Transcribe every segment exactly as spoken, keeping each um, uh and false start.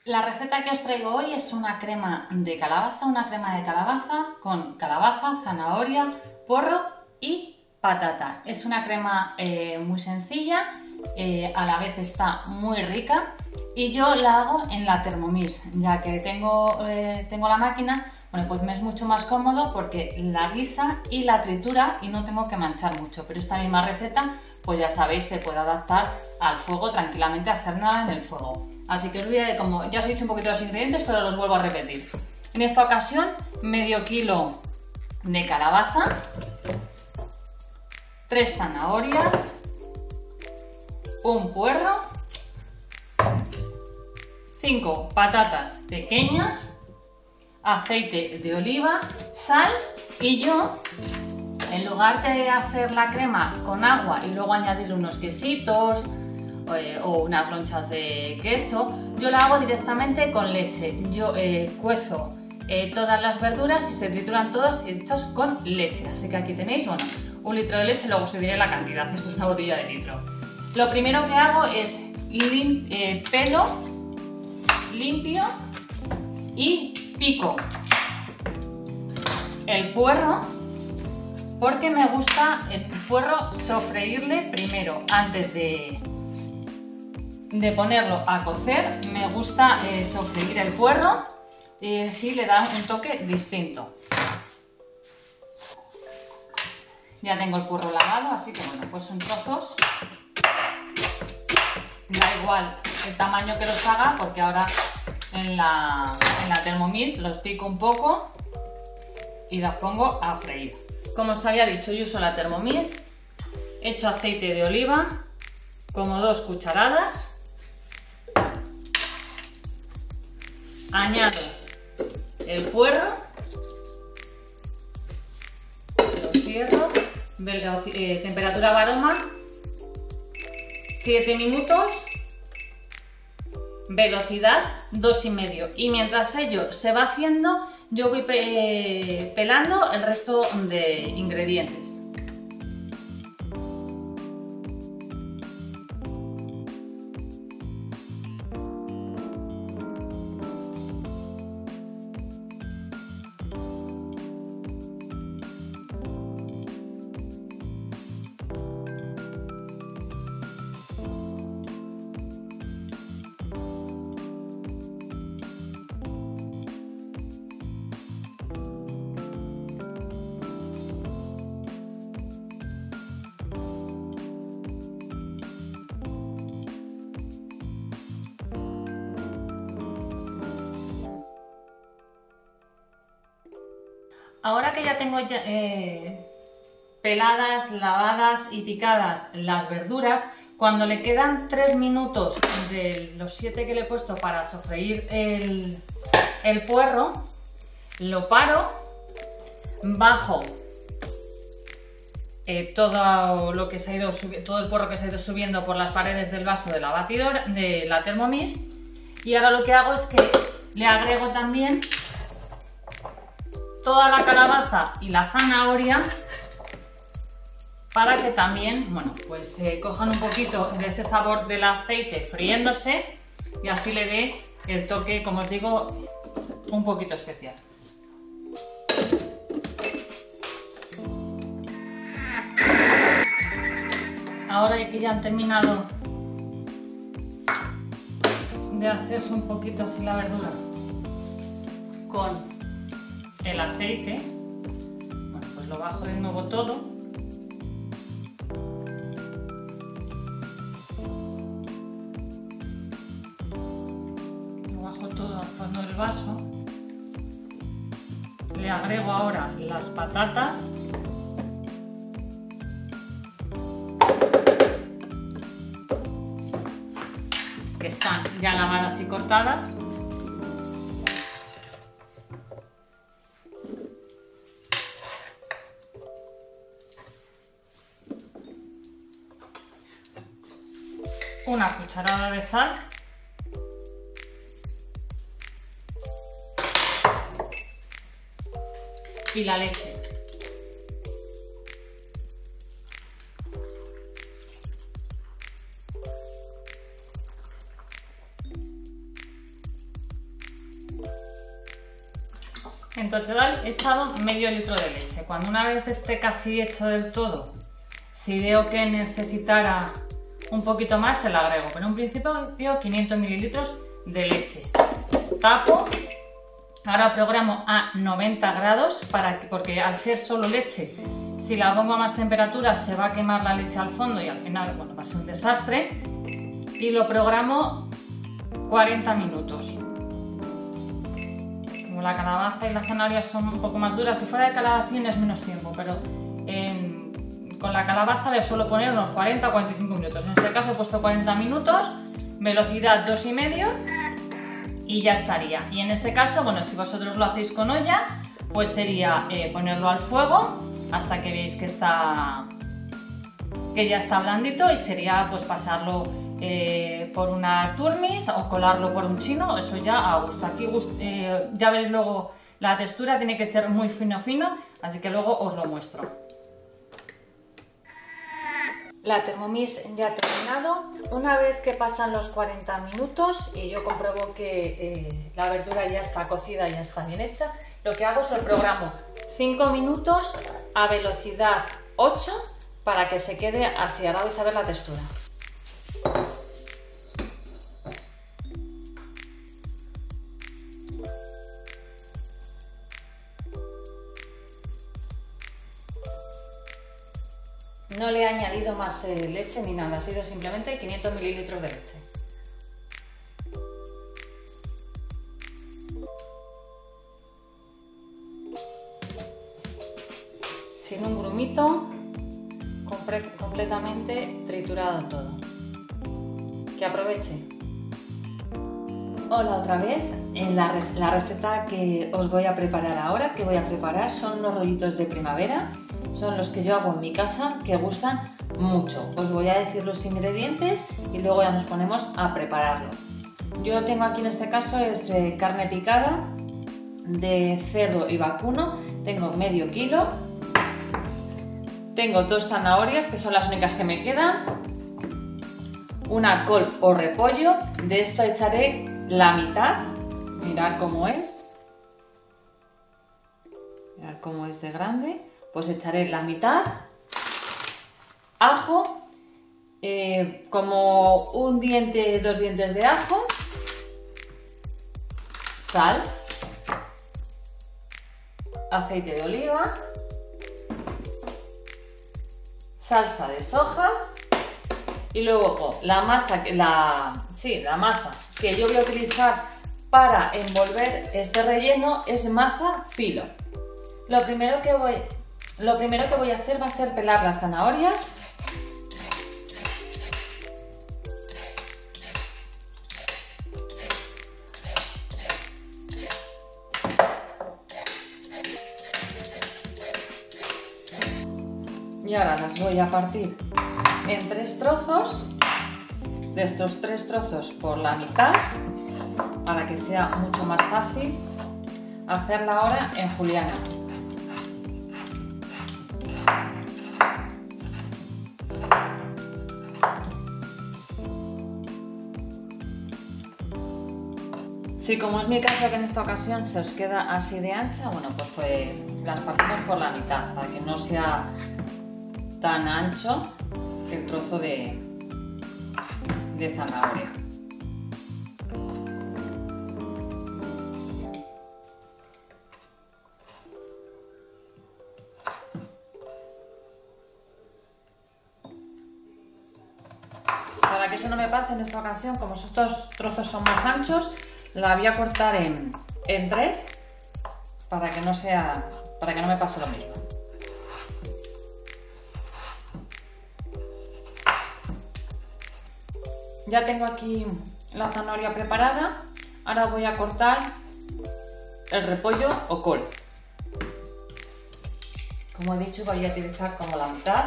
La receta que os traigo hoy es una crema de calabaza, una crema de calabaza con calabaza, zanahoria, porro y patata. Es una crema eh, muy sencilla, eh, a la vez está muy rica y yo la hago en la Thermomix, ya que tengo, eh, tengo la máquina. Bueno, pues me es mucho más cómodo porque la guisa y la tritura y no tengo que manchar mucho, pero esta misma receta, pues ya sabéis, se puede adaptar al fuego tranquilamente, hacer nada en el fuego. Así que os voy a, como ya os he dicho un poquito los ingredientes, pero los vuelvo a repetir. En esta ocasión, medio kilo de calabaza, tres zanahorias, un puerro, cinco patatas pequeñas, aceite de oliva, sal y yo, en lugar de hacer la crema con agua y luego añadir unos quesitos eh, o unas lonchas de queso, yo la hago directamente con leche. Yo eh, cuezo eh, todas las verduras y se trituran todas hechas con leche. Así que aquí tenéis, bueno, un litro de leche, luego os diré la cantidad, esto es una botella de litro. Lo primero que hago es lim eh, pelo, limpio y pico el puerro, porque me gusta el puerro sofreírle primero antes de, de ponerlo a cocer. Me gusta eh, sofreír el puerro y así le da un toque distinto. Ya tengo el puerro lavado, así que bueno, pues son trozos. Da igual el tamaño que los haga, porque ahora en la, en la Thermomix los pico un poco y los pongo a freír. Como os había dicho, yo uso la Thermomix, echo aceite de oliva, como dos cucharadas, añado el puerro, lo cierro, eh, temperatura Varoma, siete minutos, velocidad dos y medio, y mientras ello se va haciendo yo voy pe pelando el resto de ingredientes. Ahora que ya tengo ya, eh, peladas, lavadas y picadas las verduras, cuando le quedan tres minutos de los siete que le he puesto para sofreír el, el puerro, lo paro, bajo eh, todo lo que se ha ido todo el puerro que se ha ido subiendo por las paredes del vaso de la batidora, de la Thermomix, y ahora lo que hago es que le agrego también toda la calabaza y la zanahoria para que también, bueno, pues eh, cojan un poquito de ese sabor del aceite friéndose y así le dé el toque, como os digo, un poquito especial. Ahora que ya han terminado de hacerse un poquito así la verdura con el aceite, bueno, pues lo bajo de nuevo todo. Lo bajo todo al fondo del vaso. Le agrego ahora las patatas. Que están ya lavadas y cortadas. Una cucharada de sal y la leche. En total he echado medio litro de leche. Cuando una vez esté casi hecho del todo, si veo que necesitara un poquito más, se lo agrego. Pero en un principio quinientos mililitros de leche. Tapo. Ahora programo a noventa grados para que, porque al ser solo leche, si la pongo a más temperatura se va a quemar la leche al fondo y al final, bueno, va a ser un desastre. Y lo programo cuarenta minutos. Como la calabaza y la zanahoria son un poco más duras, si fuera de calabacín es menos tiempo, pero en, con la calabaza le suelo poner unos cuarenta a cuarenta y cinco minutos. En este caso he puesto cuarenta minutos, velocidad dos y medio y ya estaría. Y en este caso, bueno, si vosotros lo hacéis con olla, pues sería eh, ponerlo al fuego hasta que veáis que está que ya está blandito, y sería pues pasarlo eh, por una turmis o colarlo por un chino, eso ya a gusto. Aquí eh, ya veréis luego la textura, tiene que ser muy fino fino, así que luego os lo muestro. La Thermomix ya ha terminado. Una vez que pasan los cuarenta minutos y yo compruebo que eh, la verdura ya está cocida, ya está bien hecha, lo que hago es lo programo cinco minutos a velocidad ocho para que se quede así. Ahora vais a ver la textura. No le he añadido más eh, leche ni nada, ha sido simplemente quinientos mililitros de leche. Sin un grumito, completamente triturado todo. Que aproveche. Hola otra vez. En la, re la receta que os voy a preparar ahora, que voy a preparar, son unos rollitos de primavera. Son los que yo hago en mi casa, que gustan mucho. Os voy a decir los ingredientes y luego ya nos ponemos a prepararlo. Yo tengo aquí en este caso es eh, carne picada de cerdo y vacuno. Tengo medio kilo. Tengo dos zanahorias, que son las únicas que me quedan. Una col o repollo. De esto echaré la mitad. Mirad cómo es. Mirad cómo es de grande. Pues echaré la mitad. Ajo, eh, como un diente, dos dientes de ajo. Sal. Aceite de oliva. Salsa de soja. Y luego la masa, la, sí, la masa que yo voy a utilizar para envolver este relleno es masa filo. Lo primero que voy Lo primero que voy a hacer va a ser pelar las zanahorias. Y ahora las voy a partir en tres trozos. De estos tres trozos por la mitad, para que sea mucho más fácil hacerla ahora en juliana. Si como es mi caso que en esta ocasión se os queda así de ancha, bueno, pues, pues las partimos por la mitad para que no sea tan ancho el trozo de, de zanahoria. Para que eso no me pase en esta ocasión, como estos trozos son más anchos, la voy a cortar en, en tres para que no sea, para que no me pase lo mismo. Ya tengo aquí la zanahoria preparada. Ahora voy a cortar el repollo o col. Como he dicho, voy a utilizar como la mitad.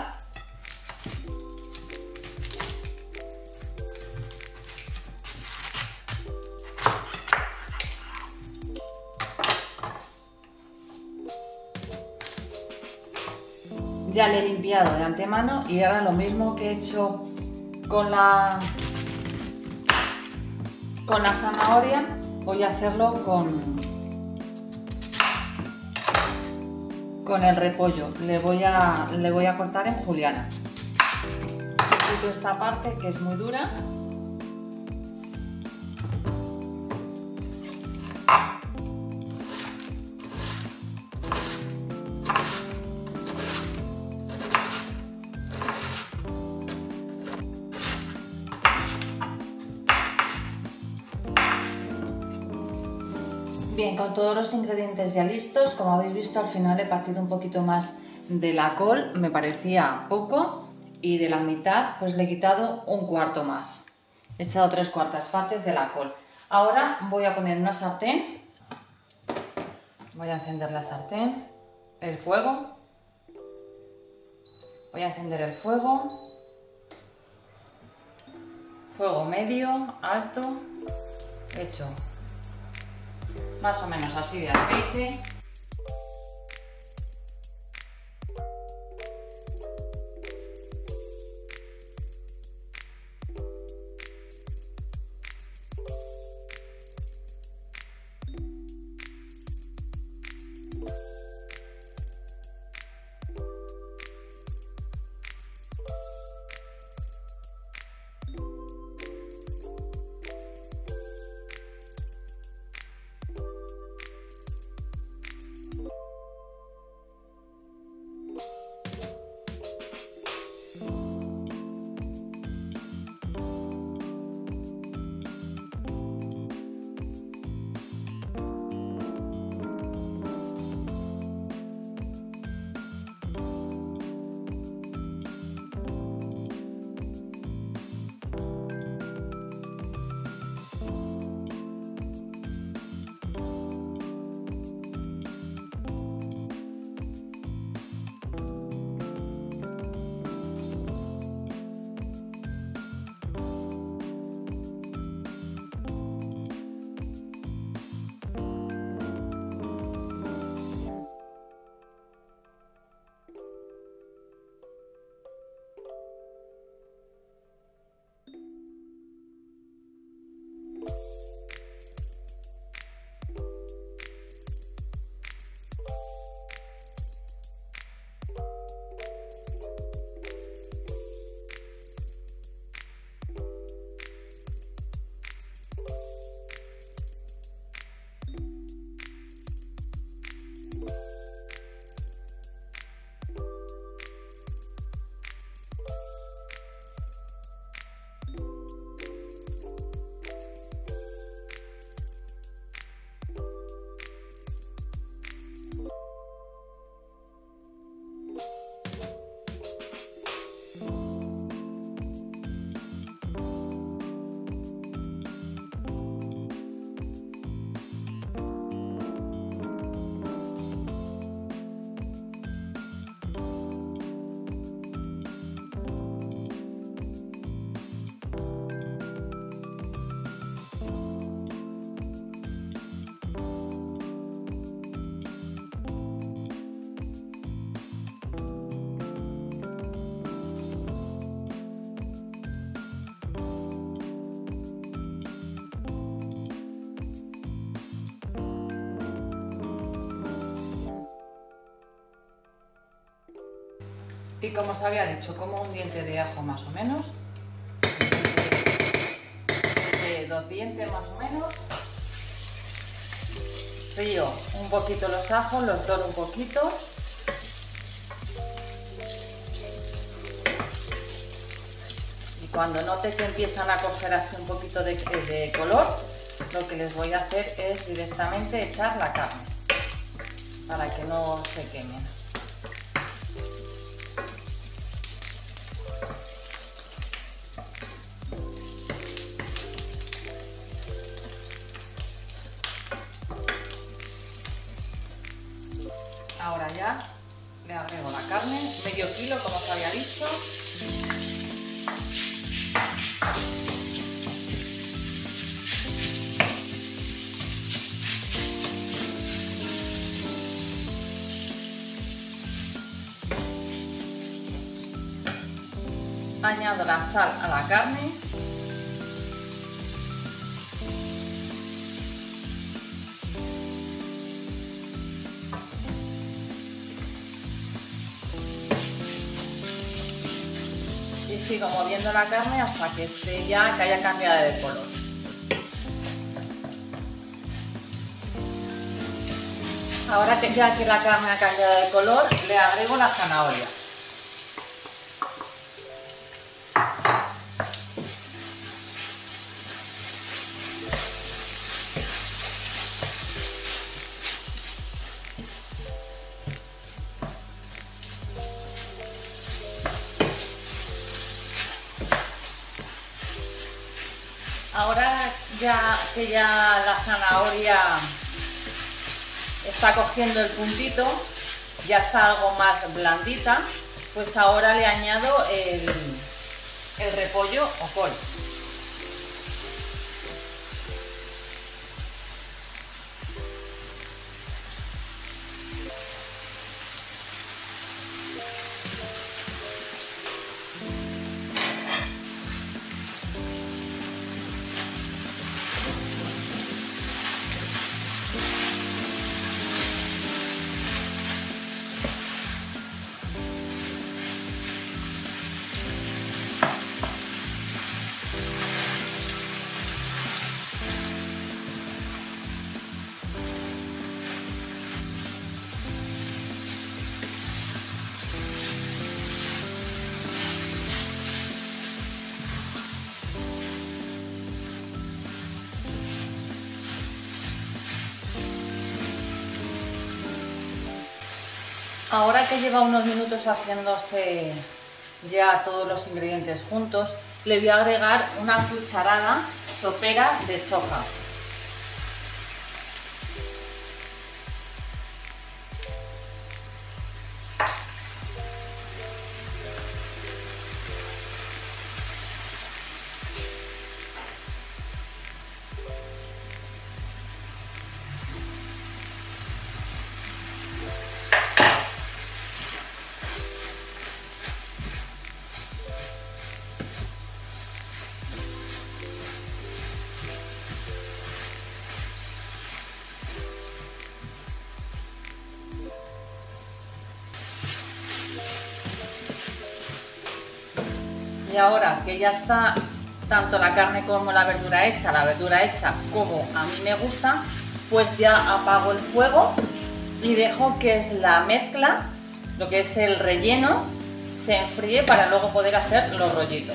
Ya le he limpiado de antemano y ahora lo mismo que he hecho con la, con la zanahoria, voy a hacerlo con, con el repollo. Le voy a, le voy a cortar en juliana. Quito esta parte que es muy dura. Bien, con todos los ingredientes ya listos, como habéis visto al final he partido un poquito más de la col, me parecía poco, y de la mitad pues le he quitado un cuarto más. He echado tres cuartas partes de la col. Ahora voy a poner una sartén, voy a encender la sartén, el fuego, voy a encender el fuego, fuego medio, alto, hecho más o menos así de aceite. Y como os había dicho, como un diente de ajo más o menos, de dos dientes más o menos. Frío un poquito los ajos, los doro un poquito. Y cuando note que empiezan a coger así un poquito de, de color, lo que les voy a hacer es directamente echar la carne, para que no se quemen. Ahora ya le agrego la carne, medio kilo como os había dicho. Añado la sal a la carne. y sigo moviendo la carne hasta que esté ya, que haya cambiado de color. Ahora que ya que la carne ha cambiado de color, le agrego la zanahoria. Ahora ya que ya la zanahoria está cogiendo el puntito, ya está algo más blandita, pues ahora le añado el, el repollo o col. Ahora que lleva unos minutos haciéndose ya todos los ingredientes juntos, le voy a agregar una cucharada sopera de soja. Y ahora que ya está tanto la carne como la verdura hecha, la verdura hecha como a mí me gusta, pues ya apago el fuego y dejo que es la mezcla, lo que es el relleno, se enfríe para luego poder hacer los rollitos.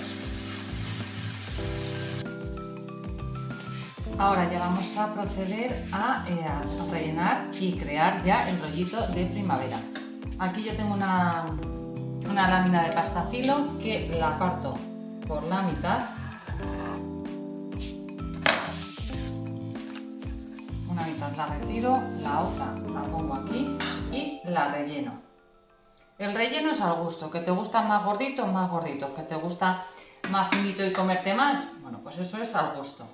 Ahora ya vamos a proceder a, eh, a rellenar y crear ya el rollito de primavera. Aquí yo tengo una, una lámina de pasta filo que la parto por la mitad. Una mitad la retiro, la otra la pongo aquí y la relleno. El relleno es al gusto, que te gusta más gordito, más gordito, que te gusta más finito y comerte más, bueno, pues eso es al gusto.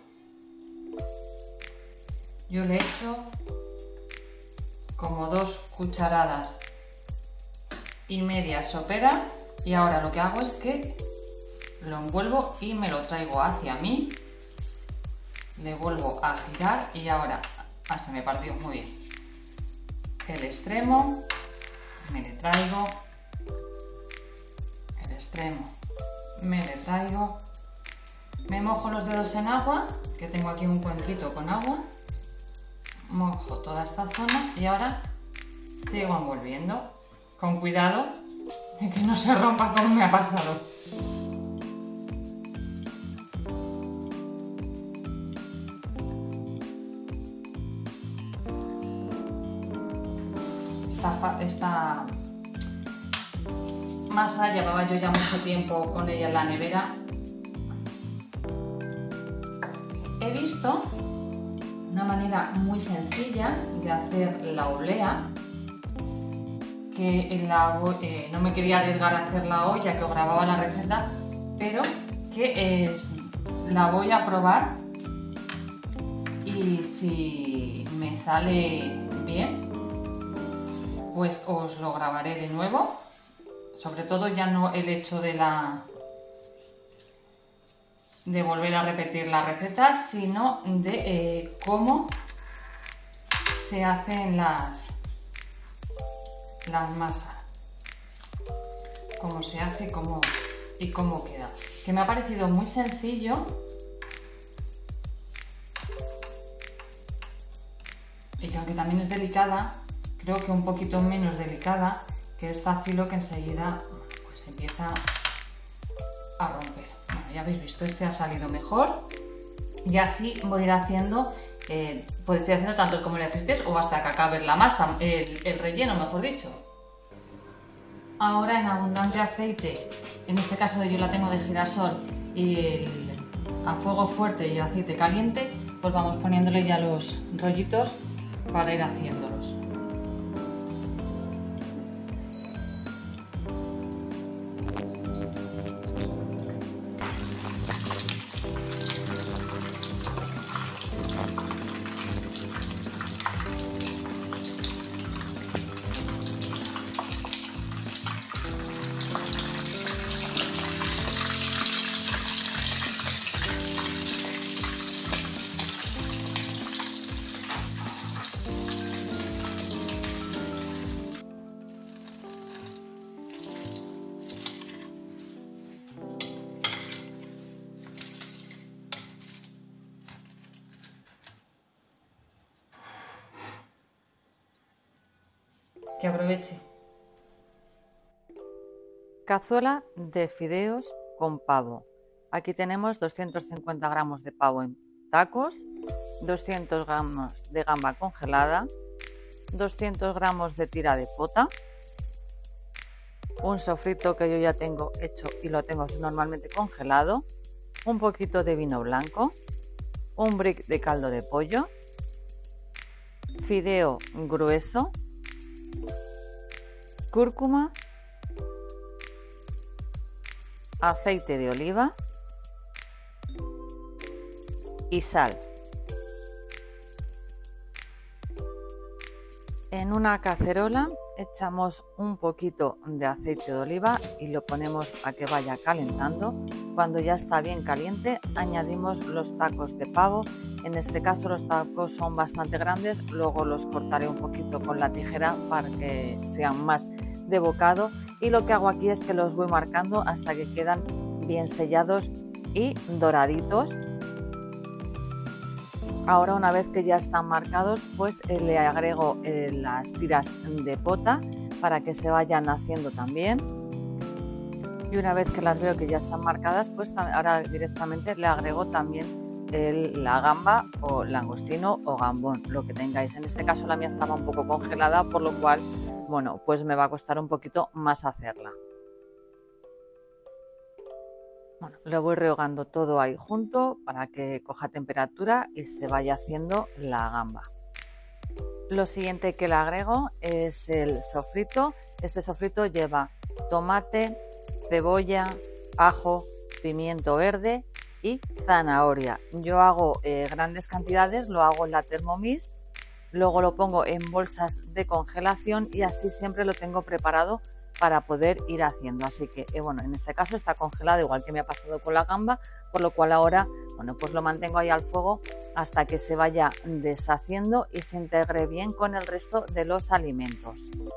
Yo le echo como dos cucharadas y media sopera y ahora lo que hago es que lo envuelvo y me lo traigo hacia mí, le vuelvo a girar y ahora, ah, se me partió muy bien, el extremo, me le traigo, el extremo, me le traigo, me mojo los dedos en agua, que tengo aquí un cuenquito con agua, mojo toda esta zona y ahora sigo envolviendo con cuidado de que no se rompa como me ha pasado. Esta, esta masa llevaba yo ya mucho tiempo con ella en la nevera. He visto una manera muy sencilla de hacer la oblea, que en la, eh, no me quería arriesgar a hacerla hoy ya que os grababa la receta, pero que es, la voy a probar y si me sale bien pues os lo grabaré de nuevo, sobre todo ya no el hecho de la de volver a repetir la receta, sino de eh, cómo se hacen las, las masas, cómo se hace cómo, y cómo queda. Que me ha parecido muy sencillo y que aunque también es delicada, creo que un poquito menos delicada que esta filo que enseguida pues empieza a romper. Bueno, ya habéis visto, este ha salido mejor y así voy a ir haciendo, eh, podéis ir haciendo tanto como le hicisteis o hasta que acabe la masa, el, el relleno mejor dicho. Ahora en abundante aceite, en este caso yo la tengo de girasol y el, a fuego fuerte y aceite caliente, pues vamos poniéndole ya los rollitos para ir haciéndolos. Que aproveche. Cazuela de fideos con pavo. Aquí tenemos doscientos cincuenta gramos de pavo en tacos, doscientos gramos de gamba congelada, doscientos gramos de tira de pota, un sofrito que yo ya tengo hecho y lo tengo normalmente congelado, un poquito de vino blanco, un brick de caldo de pollo, fideo grueso, cúrcuma, aceite de oliva y sal. En una cacerola echamos un poquito de aceite de oliva y lo ponemos a que vaya calentando. Cuando ya está bien caliente, añadimos los tacos de pavo. En este caso los tacos son bastante grandes, luego los cortaré un poquito con la tijera para que sean más de bocado, y lo que hago aquí es que los voy marcando hasta que quedan bien sellados y doraditos. Ahora, una vez que ya están marcados, pues eh, le agrego eh, las tiras de pota para que se vayan haciendo también. Y una vez que las veo que ya están marcadas, pues ahora directamente le agrego también el, la gamba o langostino o gambón, lo que tengáis. En este caso la mía estaba un poco congelada, por lo cual, bueno, pues me va a costar un poquito más hacerla. Bueno, lo voy rehogando todo ahí junto para que coja temperatura y se vaya haciendo la gamba. Lo siguiente que le agrego es el sofrito. Este sofrito lleva tomate, cebolla, ajo, pimiento verde y zanahoria. Yo hago eh, grandes cantidades, lo hago en la Thermomix, luego lo pongo en bolsas de congelación y así siempre lo tengo preparado para poder ir haciendo. Así que eh, bueno, en este caso está congelado igual que me ha pasado con la gamba, por lo cual ahora bueno, pues lo mantengo ahí al fuego hasta que se vaya deshaciendo y se integre bien con el resto de los alimentos.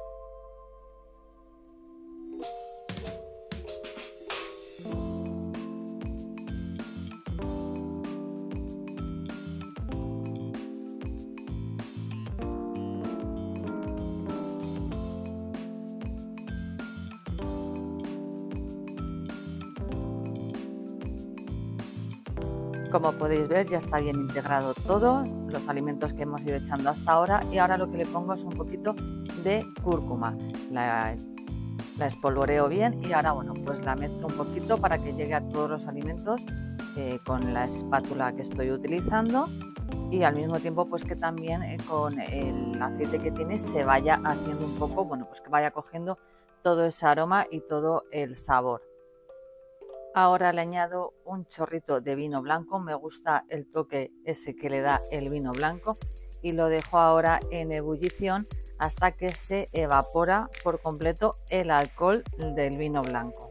Como podéis ver, ya está bien integrado todo, los alimentos que hemos ido echando hasta ahora, y ahora lo que le pongo es un poquito de cúrcuma. La, la espolvoreo bien y ahora bueno, pues la mezclo un poquito para que llegue a todos los alimentos eh, con la espátula que estoy utilizando, y al mismo tiempo pues que también eh, con el aceite que tiene se vaya haciendo un poco, bueno, pues que vaya cogiendo todo ese aroma y todo el sabor. Ahora le añado un chorrito de vino blanco, me gusta el toque ese que le da el vino blanco, y lo dejo ahora en ebullición hasta que se evapora por completo el alcohol del vino blanco.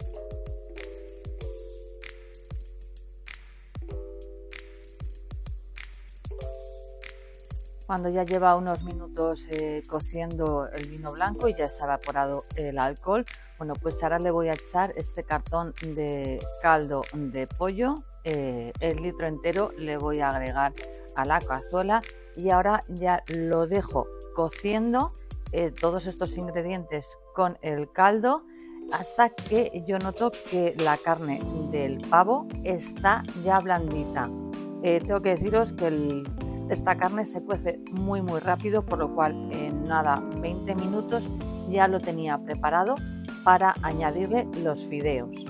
Cuando ya lleva unos minutos eh, cociendo el vino blanco y ya se ha evaporado el alcohol, bueno, pues ahora le voy a echar este cartón de caldo de pollo, eh, el litro entero le voy a agregar a la cazuela y ahora ya lo dejo cociendo eh, todos estos ingredientes con el caldo hasta que yo noto que la carne del pavo está ya blandita. Eh, tengo que deciros que el, esta carne se cuece muy muy rápido, por lo cual en nada, veinte minutos ya lo tenía preparado para añadirle los fideos.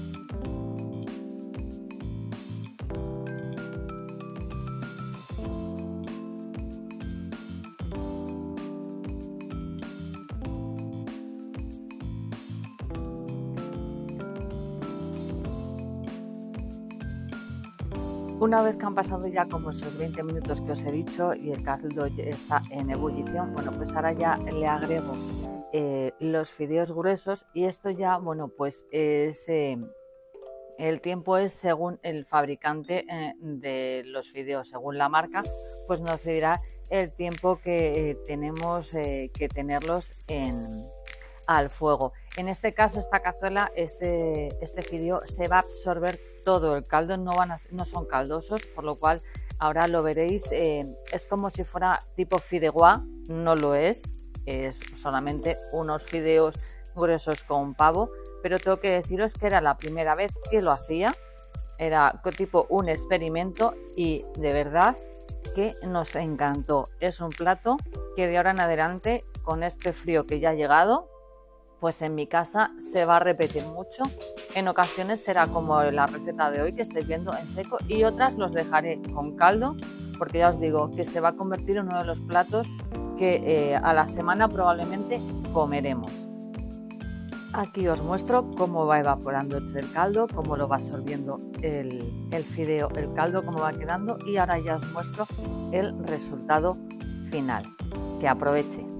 Una vez que han pasado ya como esos veinte minutos que os he dicho y el caldo está en ebullición, bueno, pues ahora ya le agrego eh, los fideos gruesos y esto ya, bueno, pues es, eh, el tiempo es según el fabricante eh, de los fideos, según la marca, pues nos dirá el tiempo que eh, tenemos eh, que tenerlos en, al fuego. En este caso, esta cazuela, este, este fideo se va a absorber todo el caldo, no, van a, no son caldosos, por lo cual ahora lo veréis, eh, es como si fuera tipo fideuá, no lo es, es solamente unos fideos gruesos con pavo, pero tengo que deciros que era la primera vez que lo hacía, era tipo un experimento y de verdad que nos encantó. Es un plato que de ahora en adelante, con este frío que ya ha llegado, pues en mi casa se va a repetir mucho. En ocasiones será como la receta de hoy que estáis viendo en seco y otras los dejaré con caldo porque ya os digo que se va a convertir en uno de los platos que eh, a la semana probablemente comeremos. Aquí os muestro cómo va evaporando el caldo, cómo lo va absorbiendo el, el fideo, el caldo, cómo va quedando y ahora ya os muestro el resultado final. Que aproveche.